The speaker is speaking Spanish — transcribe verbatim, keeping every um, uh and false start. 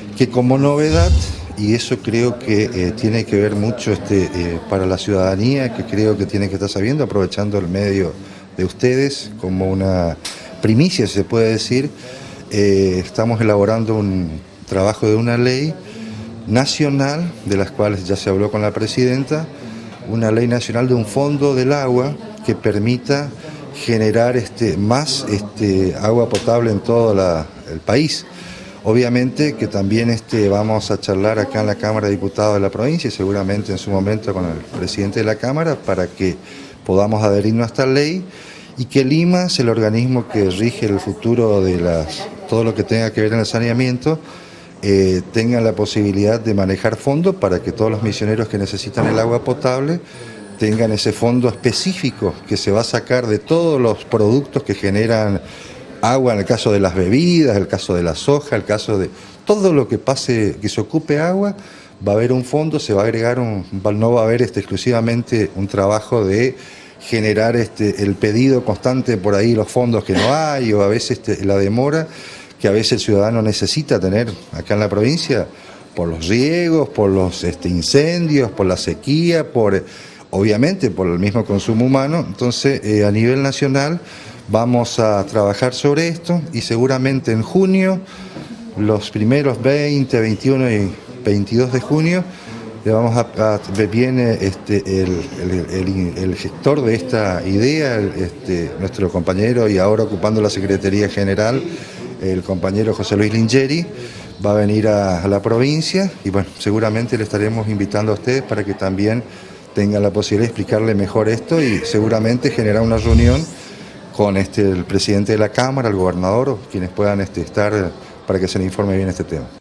que como novedad, y eso creo que eh, tiene que ver mucho este, eh, para la ciudadanía, que creo que tiene que estar sabiendo, aprovechando el medio de ustedes, como una primicia, si se puede decir, eh, estamos elaborando un trabajo de una ley nacional, de las cuales ya se habló con la presidenta, una ley nacional de un fondo del agua que permita generar este, más este, agua potable en todo la, el país. Obviamente que también este, vamos a charlar acá en la Cámara de Diputados de la provincia y seguramente en su momento con el presidente de la Cámara para que podamos adherirnos a esta ley y que Lima es el organismo que rige el futuro de las, todo lo que tenga que ver en el saneamiento, eh, tengan la posibilidad de manejar fondos para que todos los misioneros que necesitan el agua potable tengan ese fondo específico que se va a sacar de todos los productos que generan agua, en el caso de las bebidas, en el caso de la soja, en el caso de todo lo que pase, que se ocupe agua, va a haber un fondo, se va a agregar un, no va a haber este, exclusivamente un trabajo de generar este, el pedido constante por ahí, los fondos que no hay, o a veces este, la demora que a veces el ciudadano necesita tener acá en la provincia, por los riegos, por los este, incendios, por la sequía, por obviamente por el mismo consumo humano. Entonces, eh, a nivel nacional, vamos a trabajar sobre esto y seguramente en junio, los primeros veinte, veintiuno y veintidós de junio, le vamos a, a viene este, el, el, el, el gestor de esta idea, el, este, nuestro compañero y ahora ocupando la Secretaría General, el compañero José Luis Lingeri, va a venir a, a la provincia y bueno, seguramente le estaremos invitando a ustedes para que también tengan la posibilidad de explicarle mejor esto y seguramente generar una reunión con este, el presidente de la Cámara, el gobernador, o quienes puedan este, estar para que se le informe bien este tema.